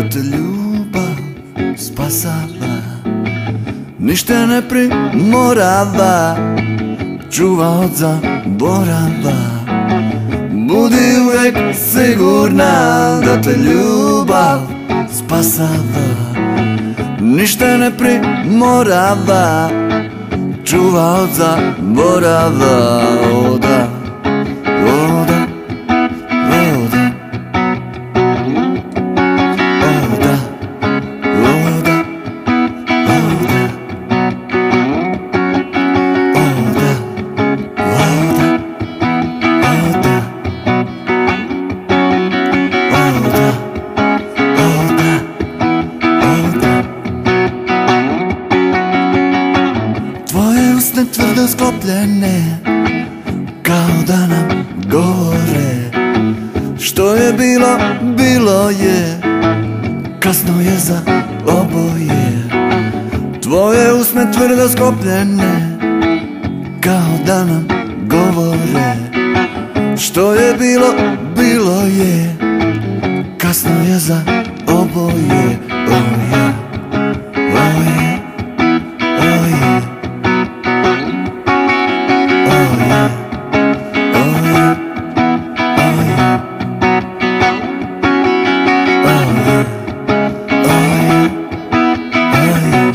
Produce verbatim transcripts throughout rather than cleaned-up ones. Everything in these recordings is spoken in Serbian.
te ljubav spasava, ništa ne primorava, čuva od zaborava. Budi uvek sigurna da te ljubav spasava, ništa ne primorava, čuva od zaborava. Oda, oda, oda, oda, oda, oda, oda, oda, oda, oda, oda, oda. Tvoje usne tvrdo sklopljene, kao da nam govore, što je bilo, bilo je, kasno je za oboje. Tvoje usne tvrdo sklopljene, kao da nam govore, što je bilo, bilo je, kasno je za oboje. Oh yeah, oh yeah, oh yeah, oh yeah, oh yeah, oh yeah, oh yeah, oh yeah, oh yeah,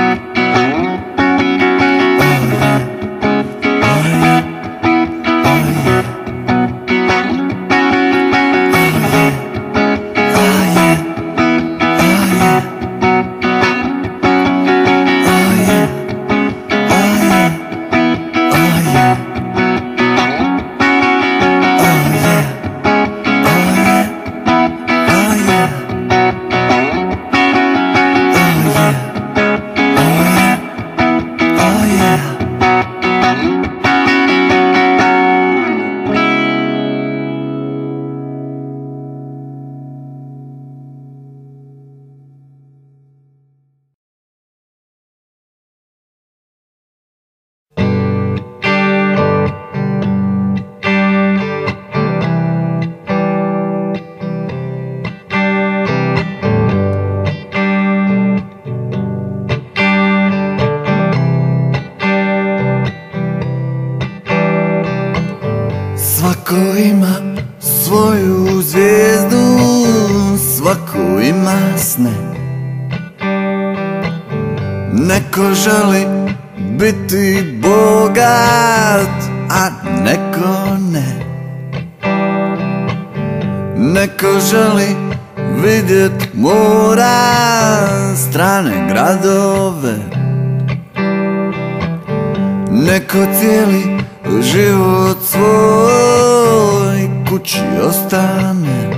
Svako ima svoju zvijezdu, svako ima sne. Neko želi biti bogat, a neko ne. Neko želi vidjet mora, strane gradove. Neko cijeli život svoj kući ostane.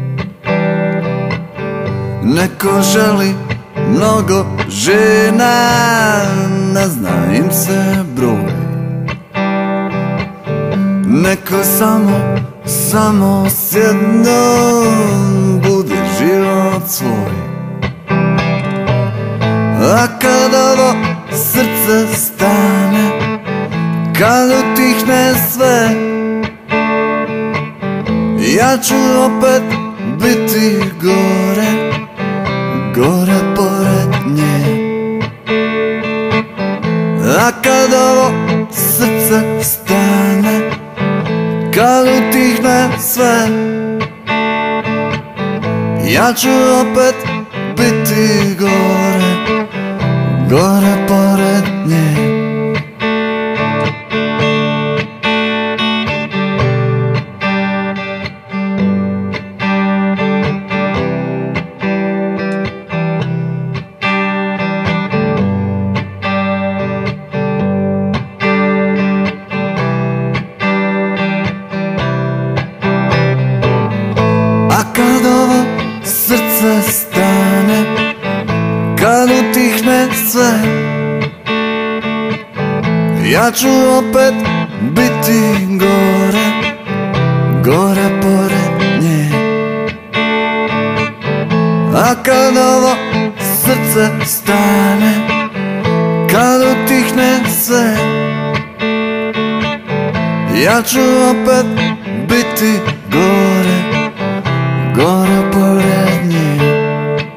Neko želi mnogo žena, ne zna im se broj. Neko samo, samo s jednom bude život svoj. A kad ovo srce stane, kad utihne sve, ja ću opet biti gore, gore pored nje. A kad ovo srce stane, kad utihne sve, ja ću opet biti gore, gore pored nje. Kad utihne sve, ja ću opet biti gore, gore pored nje. A kad ovo srce stane, kad utihne sve, ja ću opet biti gore, gore pored nje.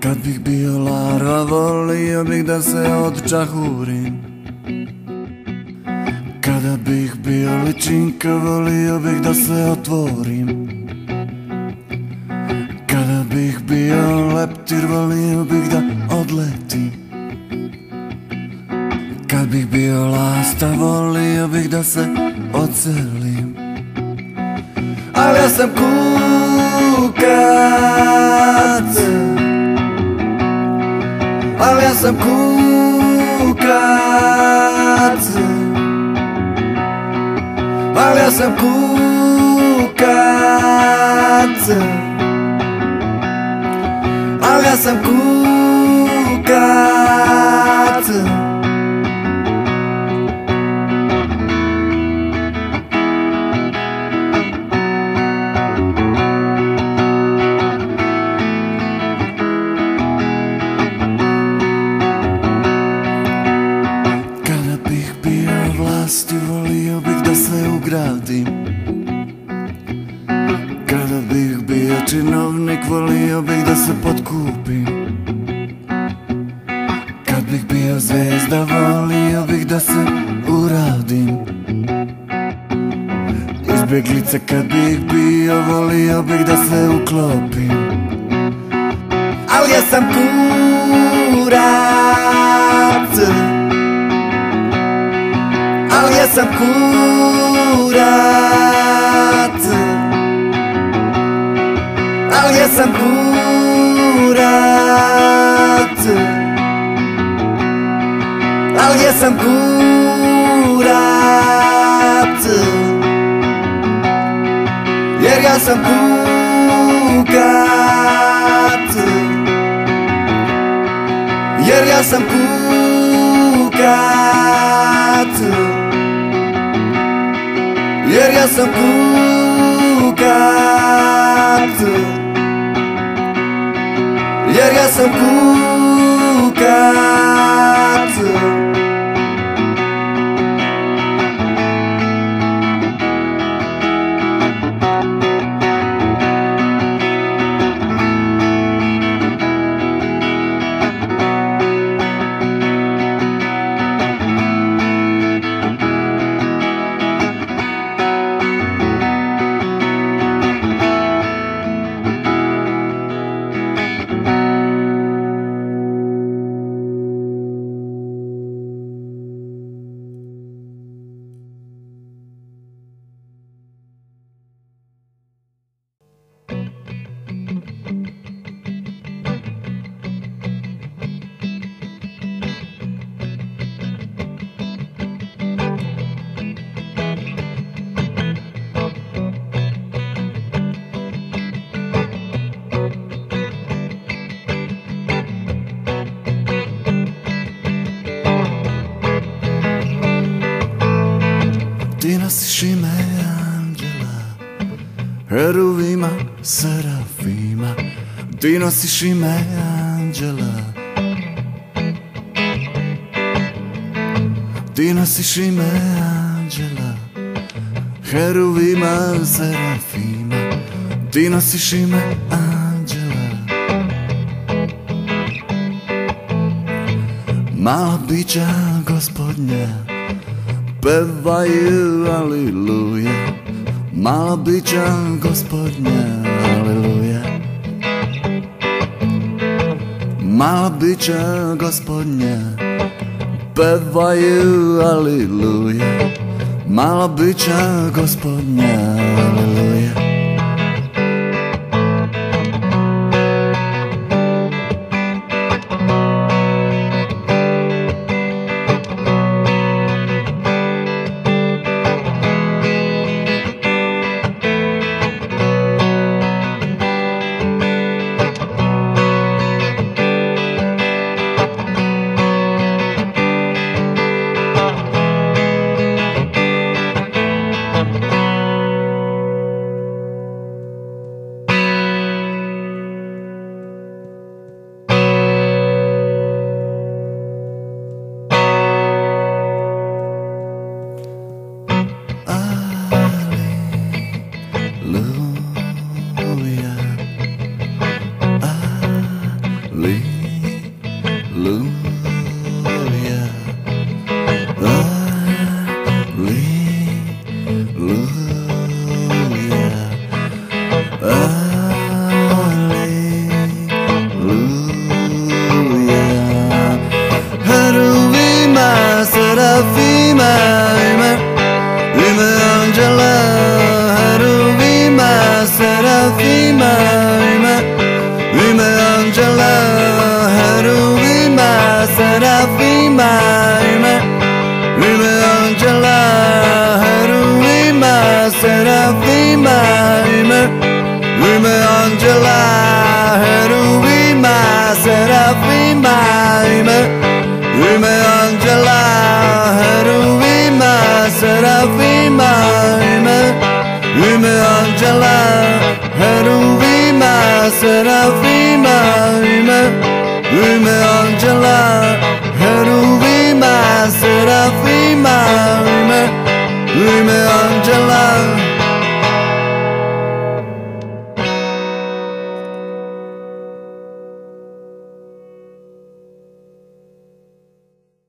Kad bih bio larva, volio bih da se odčahurim. Kada bih bio ličinka, volio bih da se otvorim. Kada bih bio leptir, volio bih da odletim. Kad bih bio lasta, volio bih da se odselim. Al ja sam kukac, al ja sam kukac, al ja sam kukac, al ja sam kukac. Volio bih da se ugradim. Kada bih bio činovnik, volio bih da se potkupim. Kad bih bio zvezda, volio bih da se uradim. Izbjeglica kad bih bio, volio bih da se uklopim. Al ja sam kurac, al ja sam kurac, al ja sam kurac, al ja sam kurac, jer ja sam kukac, jer ja sam kukac, jer ja sam kukac, jer ja sam kukac. Ti nosiš ime anđela, heruvima, serafima. Ti nosiš ime anđela, ti nosiš ime anđela, heruvima, serafima. Ti nosiš ime anđela. Mala bića gospodnja pevaju aliluja, mala bića gospodnja, aliluja. Mala bića gospodnja pevaju aliluja, mala bića gospodnja, aliluja. Serafima, Ime, Ime Angela, Heruvima, Serafima, Ime, Ime Angela, Heruvima, Serafima, Ime, Ime Angela, Heruvima, Serafima, Ime, Ime Angela, Heruvima, Serafima, Ime, Ime Angela, Heruvima, Serafima, Ime, Ime Angela, Heruvima, Serafima, Ime, Ime